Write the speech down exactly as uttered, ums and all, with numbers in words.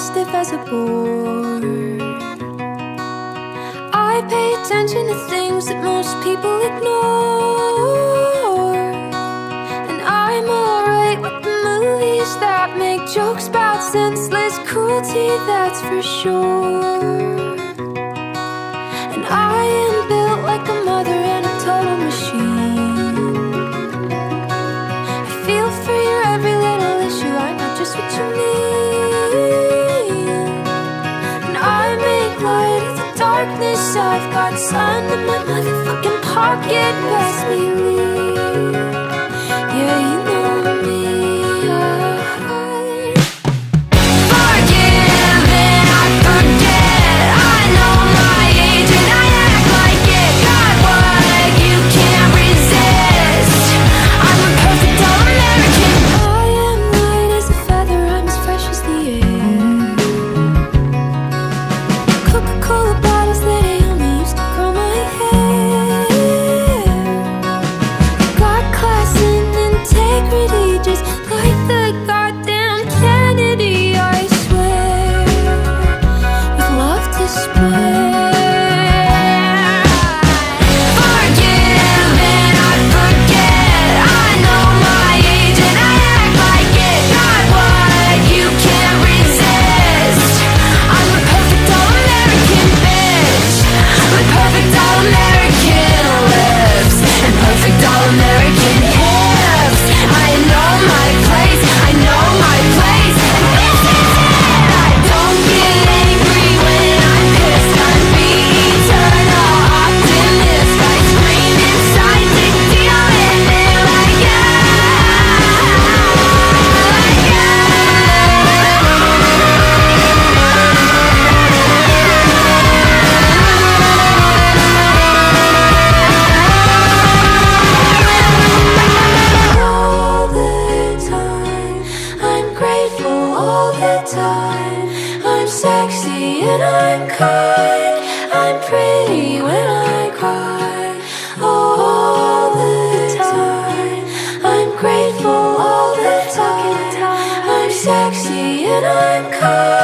stiff as a board. I pay attention to things that most people ignore. And I'm alright with the movies that make jokes about senseless cruelty, that's for sure. And I am built like a mother and a total machine. I feel for your every little issue, I know just what you mean. And I make light of the darkness, I've got sun in my motherfucking pocket, best believe. Yeah, you know me. I'm sexy and I'm kind, I'm pretty when I cry. All the time, I'm grateful all the time. I'm sexy and I'm kind.